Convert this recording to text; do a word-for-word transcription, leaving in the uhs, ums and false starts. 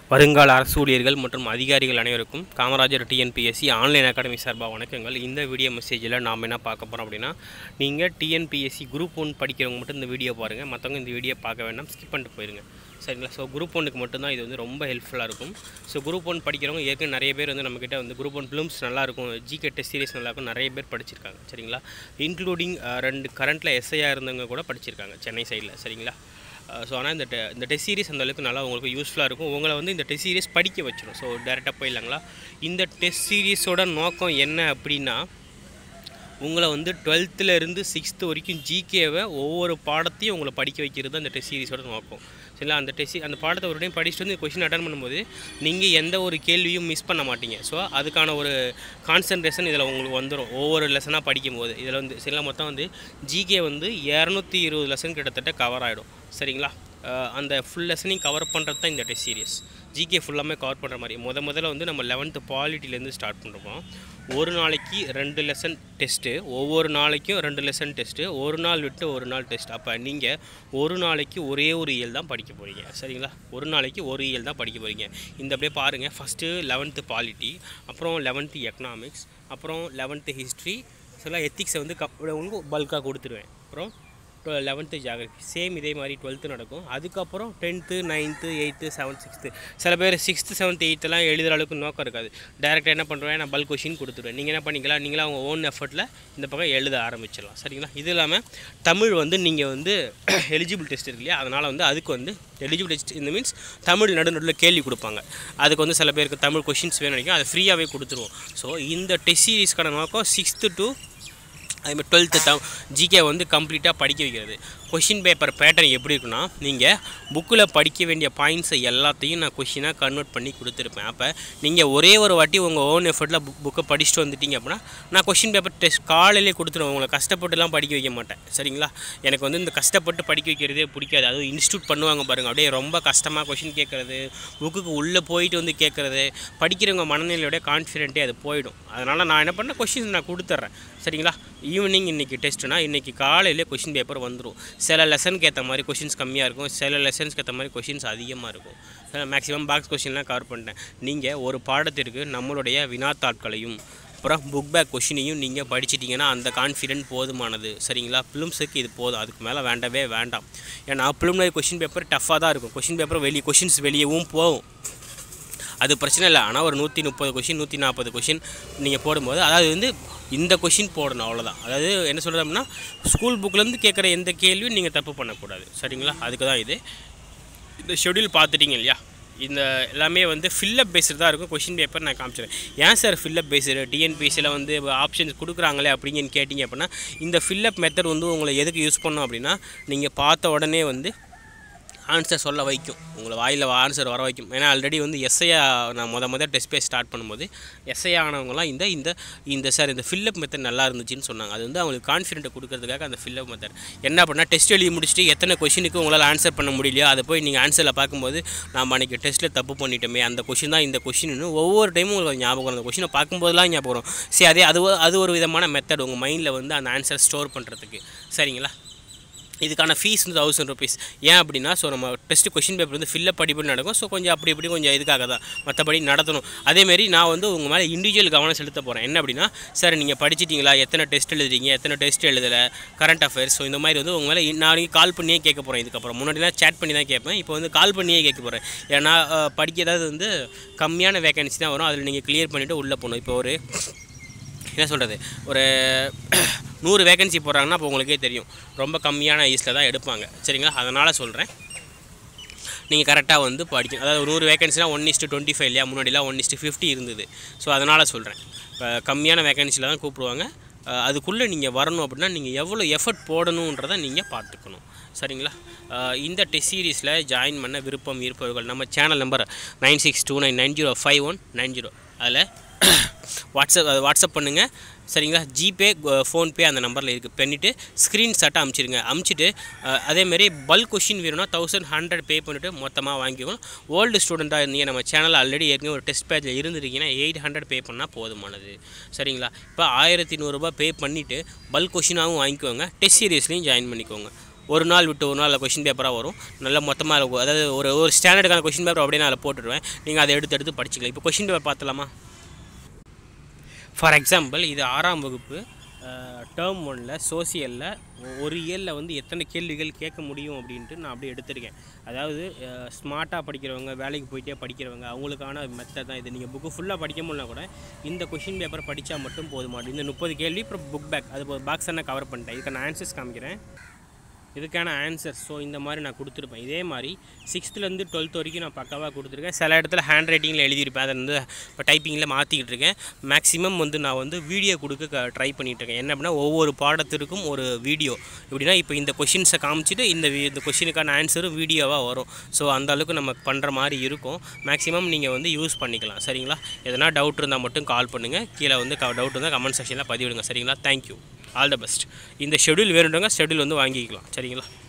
வருங்கால அரசு ஊழியர்கள் மற்றும் அதிகாரிகள் அனைவருக்கும் காமராஜர் டிஎன்பிஎஸ்சி ஆன்லைன் அகாடமி சார்பாக வணக்கங்கள். இந்த வீடியோ மெசேஜில் நாம் என்ன பார்க்க போகிறோம் அப்படின்னா, நீங்கள் டிஎன்பிஎஸ்சி குரூப் ஒன் படிக்கிறவங்க மட்டும் இந்த வீடியோ பாருங்கள், மற்றவங்க இந்த வீடியோ பார்க்க வேண்டாம், ஸ்கிப் பண்ணிட்டு போயிருங்க. சரிங்களா? ஸோ குரூப் ஒன்றுக்கு மட்டும்தான் இது வந்து ரொம்ப ஹெல்ப்ஃபுல்லாக இருக்கும். ஸோ குரூப் ஒன் படிக்கிறவங்க ஏற்கனவே நிறைய பேர் வந்து நம்மக்கிட்ட வந்து குரூப் ஒன் ஃபிலிம்ஸ் நல்லாயிருக்கும், ஜிகே டெஸ்ட் சீரிஸ் நல்லாயிருக்கும், நிறைய பேர் படிச்சிருக்காங்க. சரிங்களா? இன்க்ளூடிங் ரெண்டு கரண்ட்டில் எஸ்ஐயாக இருந்தவங்க கூட படிச்சிருக்காங்க சென்னை சைடில். சரிங்களா? ஸோ ஆனால் இந்த டெ இந்த டெஸ்ட் சீரிஸ் அந்தளவுக்கு நல்லா உங்களுக்கு யூஸ்ஃபுல்லாக இருக்கும். உங்களை வந்து இந்த டெஸ்ட் சீரிஸ் படிக்க வச்சிடும். ஸோ டேரெக்டாக போயிடலாங்களா? இந்த டெஸ்ட் சீரிஸோட நோக்கம் என்ன அப்படின்னா, உங்களை வந்து டுவெல்த்துலேருந்து சிக்ஸ்த்து வரைக்கும் ஜிகேவை ஒவ்வொரு பாடத்தையும் உங்களை படிக்க வைக்கிறது தான் இந்த டெஸ்ட் சீரிஸோட நோக்கம். சரிங்களா? அந்த டெஸ்ட் அந்த பாடத்தை ஒரு டைம் படிச்சுட்டு வந்து கொஷின் அட்டன் பண்ணும்போது நீங்கள் எந்த ஒரு கேள்வியும் மிஸ் பண்ண மாட்டீங்க. ஸோ அதுக்கான ஒரு கான்சன்ட்ரேஷன் இதில் உங்களுக்கு வந்துடும் ஒவ்வொரு லெசனாக படிக்கும்போது. இதில் வந்து சரிங்களா, மொத்தம் வந்து ஜிகே வந்து இரநூத்தி இருபது லெசன் கிட்டத்தட்ட கவர் ஆகிடும். சரிங்களா? அந்த ஃபுல் லெசனையும் கவர் பண்ணுறது தான் இந்த டெஸ்ட் சீரியஸ். ஜிகே ஃபுல்லாமே கவர் பண்ணுற மாதிரி முத முதல்ல வந்து நம்ம லெவன்த்து பாலிட்டிலேருந்து ஸ்டார்ட் பண்ணுறோம். ஒரு நாளைக்கு ரெண்டு லெசன் டெஸ்ட்டு, ஒவ்வொரு நாளைக்கும் ரெண்டு லெசன் டெஸ்ட்டு, ஒரு நாள் விட்டு ஒரு நாள் டெஸ்ட். அப்போ நீங்கள் ஒரு நாளைக்கு ஒரே ஒரு இயல் தான் படிக்க போகிறீங்க. சரிங்களா? ஒரு நாளைக்கு ஒரு இயல் தான் படிக்க போகிறீங்க. இந்த அப்படியே பாருங்கள், ஃபஸ்ட்டு லெவன்த்து பாலிட்டி, அப்புறம் லெவன்த்து எக்கனாமிக்ஸ், அப்புறம் லெவன்த்து ஹிஸ்ட்ரி, சரிங்களா? எத்திக்ஸை வந்து கப் உங்களுக்கு பல்காக கொடுத்துருவேன். அப்புறம் லெவன்த்து ஜியாகிரஃபி சேம் இதே மாதிரி டுவெல்த்து நடக்கும். அதுக்கப்புறம் tenth, ninth, eighth, seventh, sixth. சில பேர் சிக்ஸ்த்து, செவன்த், எயித்தெல்லாம் எழுதுகிற அளவுக்கு நோக்கம் இருக்காது. டேரெக்டாக என்ன பண்ணுவேன், நான் பல்க் கொஷின் கொடுத்துருவேன். நீங்கள் என்ன பண்ணிக்கலாம், நீங்களாம் அவங்க ஓன் எஃபர்ட்டில் இந்த பக்கம் எழுத ஆரம்பிச்சிடலாம். சரிங்களா? இது இல்லாமல் தமிழ் வந்து நீங்கள் வந்து எலிஜிபிள் டெஸ்ட் இருக்கு இல்லையா, அதனால் வந்து அதுக்கு வந்து எலிஜிபிள் டெஸ்ட் இந்த மீன்ஸ் தமிழ் நடு நடுவில் கேள்வி கொடுப்பாங்க. அதுக்கு வந்து சில பேருக்கு தமிழ் கொஷின்ஸ் வேணும் நினைக்கும், அதை ஃப்ரீயாகவே கொடுத்துருவோம். ஸோ இந்த டெஸ்ட் சீரீஸ்க்கான நோக்கம் சிக்ஸ்த்து டு அதுமாதிரி டுவெல்த்து த ஜிகே வந்து கம்ப்ளீட்டாக படிக்க வைக்கிறது. கொஷின் பேப்பர் பேட்டர்ன் எப்படி இருக்குன்னா, நீங்கள் புக்கில் படிக்க வேண்டிய பாயிண்ட்ஸை எல்லாத்தையும் நான் கொஷினாக கன்வெர்ட் பண்ணி கொடுத்துருப்பேன். அப்போ நீங்கள் ஒரே ஒரு வாட்டி உங்கள் ஓன் எஃபர்ட்டில் புக் புக்கை படிச்சுட்டு வந்துட்டீங்க அப்படின்னா, நான் கொஷின் பேப்பர் டெஸ்ட் காலையிலே கொடுத்துருவேன். உங்களை கஷ்டப்பட்டுலாம் படிக்க வைக்க மாட்டேன். சரிங்களா? எனக்கு வந்து இந்த கஷ்டப்பட்டு படிக்க வைக்கிறதே பிடிக்காது. அதுவும் இன்ஸ்டியூட் பண்ணுவாங்க பாருங்கள், அப்படியே ரொம்ப கஷ்டமாக கொஷின் கேட்குறது, புக்குக்கு உள்ளே போயிட்டு வந்து கேட்குறது, படிக்கிறவங்க மனநிலையோட கான்ஃபிடென்ட்டே அது போயிடும். அதனால் நான் என்ன பண்ணேன், கொஷின்ஸ் நான் கொடுத்துட்றேன். சரிங்களா? ஈவினிங் இன்றைக்கி டெஸ்ட்டுனா இன்றைக்கி காலையிலே கொஷின் பேப்பர் வந்துடும். சில லெசனுக்கு ஏற்ற மாதிரி கொஷின்ஸ் கம்மியாக இருக்கும், சில லெசன்ஸ்க்கு ஏற்ற மாதிரி கொஷின்ஸ் அதிகமாக இருக்கும். மேக்ஸிமம் பாக்ஸ் கொஷின்லாம் கவர் பண்ணிட்டேன். நீங்கள் ஒரு பாடத்திற்கு நம்மளுடைய வினாத்தாட்களையும் அப்புறம் புக் பேக் கொஷினையும் நீங்கள் படிச்சிட்டிங்கன்னா அந்த கான்ஃபிடென்ட் போதுமானது. சரிங்களா? ஃபிலிம்ஸுக்கு இது போதும், அதுக்கு மேலே வேண்டவே வேண்டாம். ஏன்னா ப்ரிலிமினரி கொஷின் பேப்பர் டஃப்பாக தான் இருக்கும். கொஷின் பேப்பர் வெளியே கொஷின்ஸ் வெளியவும் போகும், அது பிரச்சனை இல்லை. ஆனால் ஒரு நூற்றி முப்பது கொஷின் நூற்றி நாற்பது கொஷின் நீங்கள் போடும்போது, அதாவது வந்து இந்த கொஷின் போடணும், அவ்வளோதான். அதாவது என்ன சொல்கிறது அப்படின்னா, ஸ்கூல் புக்கிலேருந்து கேட்குற எந்த கேள்வியும் நீங்கள் தப்பு பண்ணக்கூடாது. சரிங்களா? அதுக்கு தான் இது. இந்த ஷெடியூல் பார்த்துட்டிங்க இல்லையா, இந்த எல்லாமே வந்து ஃபில்லப் பேஸ்டு தான் இருக்கும். கொஷின் பேப்பர் நான் காமிச்சிடுறேன். ஏன் சார் ஃபில்லப் பேஸ்டு டிஎன்பிஎஸ்சியில் வந்து ஆப்ஷன்ஸ் கொடுக்குறாங்களே அப்படிங்கன்னு கேட்டிங்க அப்படின்னா, இந்த ஃபில்லப் மெத்தட் வந்து உங்களை எதுக்கு யூஸ் பண்ணோம் அப்படின்னா, நீங்கள் பார்த்த உடனே வந்து ஆன்சர் சொல்ல வைக்கும், உங்களை வாயில் ஆன்சர் வர வைக்கும். ஏன்னா ஆல்ரெடி வந்து எஸ்ஐயா நான் மொதல் மொதல் டெஸ்ட் பேஸ் ஸ்டார்ட் பண்ணும்போது எஸ்ஐயா ஆனவங்களாம் இந்த இந்த இந்த சார் இந்த ஃபில்லப் மெத்தட் நல்லா இருந்துச்சுன்னு சொன்னாங்க. அது வந்து அவங்களுக்கு கான்ஃபிடென்ட்டை கொடுக்கறதுக்காக அந்த ஃபில்லப் மெத்தட். என்ன பண்ணால் டெஸ்ட் எழுதி முடிச்சுட்டு எத்தனை கொஷினுக்கு உங்களால் ஆன்சர் பண்ண முடியலையோ அதை போய் நீங்கள் ஆன்சரில் பார்க்கும்போது, நாம் அன்றைக்கி டெஸ்ட்டில் தப்பு பண்ணிட்டோமே, அந்த கொஷின் தான் இந்த கொஷின்னு ஒவ்வொரு டைமும் உங்களுக்கு ஞாபகம் வரும். அந்த கொஷினை பார்க்கும்போதெல்லாம் ஞாபகம் வரும். சரி, அதே அது அது ஒரு விதமான மெத்தட் உங்கள் மைண்டில் வந்து அந்த ஆன்சர் ஸ்டோர் பண்ணுறதுக்கு. சரிங்களா? இதுக்கான ஃபீஸ் வந்து தௌசண்ட் ருபீஸ். ஏன் அப்படின்னா, ஸோ நம்ம டெஸ்ட்டு கொஷின் பேப்பர் வந்து ஃபில்லப் படிப்படி நடக்கும். ஸோ கொஞ்சம் அப்படி இப்படி கொஞ்சம் இதுக்காக தான், மற்றபடி நடத்தணும். அதேமாரி நான் வந்து உங்கள் மேலே இண்டிவிஜுவல் கவனம் செலுத்த போகிறேன். என்ன அப்படின்னா, சார் நீங்கள் படிச்சிட்டிங்களா, எத்தனை டெஸ்ட் எழுதுறீங்க, எத்தனை டெஸ்ட் எழுதலை, கரண்ட் அஃபேர்ஸ். ஸோ இந்த மாதிரி வந்து உங்கள் மேலே நான் கால் பண்ணியே கேட்க போகிறேன். இதுக்கப்புறம் முன்னாடிலாம் சேட் பண்ணி தான் கேட்பேன், இப்போ வந்து கால் பண்ணியே கேட்க போகிறேன். ஏன்னா படிக்க ஏதாவது வந்து கம்மியான வேகன்சி தான் வரும், அதில் நீங்கள் கிளியர் பண்ணிவிட்டு உள்ளே போகணும். இப்போ ஒரு என்ன சொல்கிறது, ஒரு நூறு வேகன்சி போடுறாங்கன்னா அப்போ உங்களுக்கே தெரியும் ரொம்ப கம்மியான ஐஸில் தான் எடுப்பாங்க. சரிங்களா? அதனால் சொல்கிறேன், நீங்கள் கரெக்டாக வந்து படிக்கணும். அதாவது நூறு வேகன்சினா ஒன் இஸ்ட்டு டுவெண்ட்டி ஃபைவ் இல்லையா, முன்னாடிலாம் ஒன் இஸ்ட்டு ஃபிஃப்டி இருந்தது. ஸோ அதனால் சொல்கிறேன், இப்போ கம்மியான வேகன்சியில் தான் கூப்பிடுவாங்க. அதுக்குள்ளே நீங்கள் வரணும் அப்படின்னா நீங்கள் எவ்வளோ எஃபர்ட் போடணுன்றதை நீங்கள் பார்த்துக்கணும். சரிங்களா? இந்த டெஸ்ட் சீரீஸில் ஜாயின் பண்ண விருப்பம் இருப்பவர்கள் நம்ம channel number nine six two nine nine zero five one nine zero அதில் வாட்ஸ்அப் வாட்ஸ்அப் பண்ணுங்கள். சரிங்களா? ஜிபே, ஃபோன்பே அந்த நம்பரில் இருக்குது. பண்ணிவிட்டு ஸ்க்ரீன்ஷாட்டை அமுச்சிடுங்க. அமுச்சிட்டு அதேமாரி பல்க் கொஷின் வேணும்னா தௌசண்ட் ஹண்ட்ரட் பே பண்ணிவிட்டு மொத்தமாக வாங்கிக்கணும். ஓல்டு ஸ்டூடெண்ட்டாக இருந்தீங்க, நம்ம சேனல் ஆல்ரெடி ஏற்கனவே ஒரு டெஸ்ட் பேஜில் இருந்துருக்கீங்கன்னா எயிட் ஹண்ட்ரட் பே பண்ணால் போதுமானது. சரிங்களா? இப்போ ஆயிரத்தி நூறுரூபா பே பண்ணிவிட்டு பல்க் கொஷினாகவும் வாங்கிக்கோங்க, டெஸ்ட் சீரீஸ்லையும் ஜாயின் பண்ணிக்கோங்க. ஒரு நாள் விட்டு ஒரு நாள் கொஷின் பேப்பராக வரும். நல்லா மொத்தமாக இருக்கும். அதாவது ஒரு ஒரு ஸ்டாண்டர்டுக்கான கொஷின் பேப்பர் அப்படியே நான் அதில் போட்டுடுவேன். நீங்கள் அதை எடுத்து எடுத்து படிச்சுக்கலாம். இப்போ கொஷின் பேப்பர் பார்த்தலாமா? ஃபார் எக்ஸாம்பிள் இது ஆறாம் வகுப்பு டேர்ம் ஒன்னில் சோசியலில் ஒரு இயலில் வந்து எத்தனை கேள்விகள் கேட்க முடியும் அப்படின்ட்டு நான் அப்படியே எடுத்திருக்கேன். அதாவது ஸ்மார்ட்டாக படிக்கிறவங்க, வேலைக்கு போயிட்டே படிக்கிறவங்க, அவங்களுக்கான மெத்தட் தான் இது. நீங்கள் புக்கு ஃபுல்லாக படிக்க முடியல கூட இந்த கொஷின் பேப்பர் படித்தா மட்டும் போதுமாட்டேன். இந்த முப்பது கேள்வி அப்புறம் புக் பேக் அது பாக்ஸ் என்ன கவர் பண்ணிட்டேன். இதுக்கான ஆன்சர்ஸ் காமிக்கிறேன். இதுக்கான ஆன்சர் ஸோ இந்த மாதிரி நான் கொடுத்துருப்பேன். இதே மாதிரி சிக்ஸ்த்துலேருந்து டுவெல்த் வரைக்கும் நான் பக்காவாக கொடுத்துருக்கேன். சில இடத்துல ஹேண்ட் ரைட்டிங்கில் எழுதியிருப்பேன். அதை வந்து இப்போ டைப்பிங்கில் மாற்றிக்கிட்டு இருக்கேன். மேக்ஸிமம் வந்து நான் வந்து வீடியோ கொடுக்க ட்ரை பண்ணிகிட்ருக்கேன். என்ன அப்படின்னா ஒவ்வொரு பாடத்திற்கும் ஒரு வீடியோ. எப்படின்னா இப்போ இந்த கொஷின்ஸை காமிச்சிட்டு இந்த இந்த கொஷினுக்கான ஆன்சரும் வீடியோவாக வரும். ஸோ அந்தளவுக்கு நம்ம பண்ணுற மாதிரி இருக்கும். மேக்ஸிமம் நீங்கள் வந்து யூஸ் பண்ணிக்கலாம். சரிங்களா? எதனா டவுட் இருந்தால் மட்டும் கால் பண்ணுங்கள். கீழே வந்து டவுட் இருந்தால் கமெண்ட் செக்ஷனில் பதிவிடுங்க. சரிங்களா? தேங்க்யூ. All the best. இந்த ஷெடியூல் வேணுன்றவங்க ஷெடியூல் வந்து வாங்கிக்கலாம். சரிங்களா?